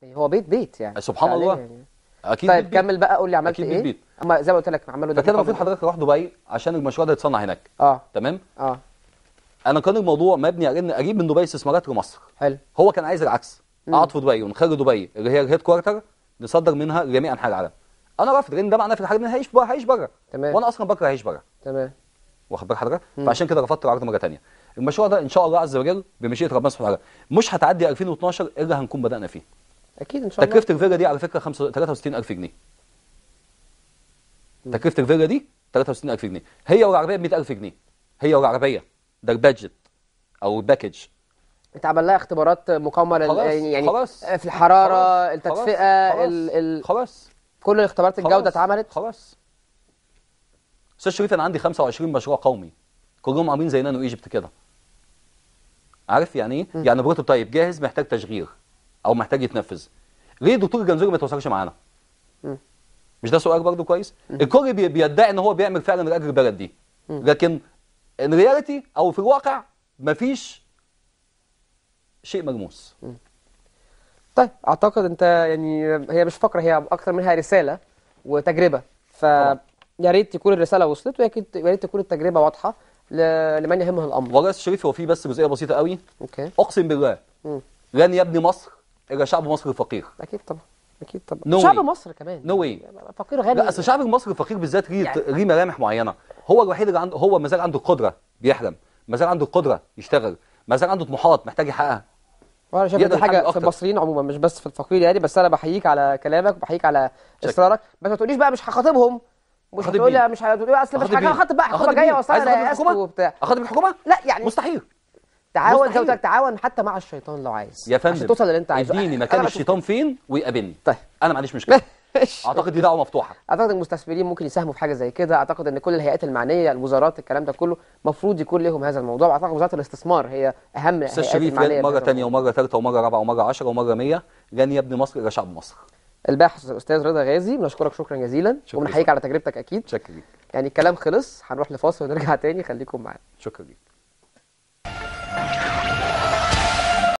يعني هو بيت يعني سبحان الله يعني. اكيد. طيب كمل بقى، قول لي عملت أكيد ايه؟ بيت. اما زي ما قلت لك عملوا ده فكده المفروض حضرتك تروح دبي عشان المشروع ده يتصنع هناك. تمام. انا كان الموضوع مبني على ان اجيب من دبي استثمارات لمصر. حلو. هو كان عايز العكس، اقعد في دبي ونخلي دبي اللي هي الهيد كوارتر نصدر منها لجميع انحاء العالم. انا رافض، لان ده معناه في الحاله ان هعيش بره. تمام. وانا اصلا بكره اعيش بره. تمام. واخد بال حضرتك؟ فعشان كده رفضت العرض مره ثانيه. المشروع ده ان شاء الله عز وجل بمشيئه ربنا سبحانه وتعالى مش هتعدي 2012 الا هنكون بدانا فيه. اكيد ان شاء الله. تكلفه الفيلا دي على فكره 63000 جنيه. تكلفه الفيلا دي 63000 جنيه، هي والعربيه ب 100000 جنيه. هي والعربيه ده البادجت او الباكج. اتعمل لها اختبارات مقاومه يعني خلاص. في الحراره، خلاص. التدفئه، خلاص. كل الاختبارات الجوده اتعملت. خلاص. استاذ شريف انا عندي 25 مشروع قومي كلهم عاملين زي نانو ايجيبت كده. عارف يعني ايه؟ يعني بروتوتايب جاهز محتاج تشغيل او محتاج يتنفذ. ليه الدكتور الجنزوري ما يتواصلش معانا؟ مش ده سؤال برضه كويس؟ الكل بيدعي ان هو بيعمل فعلا لاجل البلد دي، لكن الرياليتي او في الواقع مفيش شيء ملموس. طيب اعتقد انت يعني هي مش فقره، هي اكتر منها رساله وتجربه، يا ريت تكون الرساله وصلت، ويا ريت تكون التجربه واضحه لمن يهمه الامر. والله يا استاذ شريف هو في بس جزئيه بسيطه قوي. اوكي. اقسم بالله لن يبني مصر الا شعب مصر الفقير. اكيد طبعا. اكيد طبعا. شعب مصر كمان نو واي فقير غني. لا اصل الشعب المصري الفقير بالذات ليه ملامح معينه. هو الوحيد اللي عنده، هو ما زال عنده القدره بيحلم، ما زال عنده القدره يشتغل، ما زال عنده طموحات محتاج يحققها. وانا شايف دي حاجه في المصريين عموما مش بس في الفقير يعني، بس انا بحييك على كلامك وبحييك على اصرارك. بس ما تقوليش بقى مش هخاطبهم، مش هتقول لي مش هتقول لي اصل مش هخاطب بقى حكومه جايه واصلا وبتاع. اخاطب الحكومه؟ لا يعني مستحيل. تعاون زي ما قلت لك، تعاون حتى مع الشيطان لو عايز يا فندم عشان توصل للي انت عايزه. اديني مكان الشيطان فين ويقابلني. طيب انا ما عنديش مشكله. اعتقد دي دعوه مفتوحه. اعتقد المستثمرين ممكن يساهموا في حاجه زي كده. اعتقد ان كل الهيئات المعنيه، الوزارات، الكلام ده كله المفروض يكون لهم هذا الموضوع. اعتقد وزاره الاستثمار هي اهم الهيئات المعنيه. مره ثانيه ومره ثالثه ومره رابعه ومره 10 ومره 100 لن يبني مصر الا شعب مصر. الباحث الاستاذ رضا غازي بنشكرك شكرا جزيلا وبنحييك على تجربتك. اكيد شكرا ليك. يعني الكلام خلص، هنروح لفاصل ونرجع تاني، خليكم معانا. شكرا ليك.